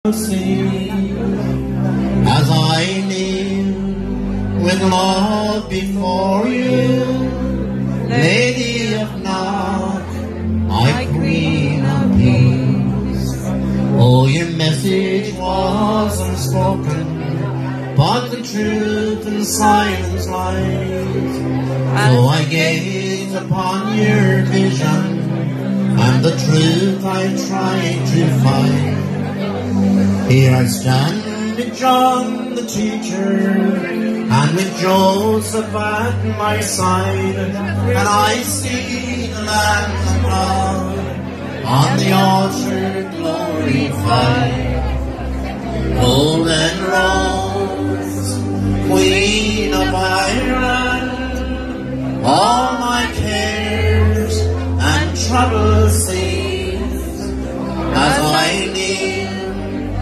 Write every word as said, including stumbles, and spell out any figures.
see as I kneel with love before you, Lady of Knock, my Queen of Peace. Oh, your message was unspoken, but the truth in silence lies. So I gaze upon your vision, and the truth I try to find. Here I stand with John the teacher, and with Joseph at my side, and I see the Lamb of God on the altar glorified. Golden Rose, Queen of Ireland, all my cares and troubles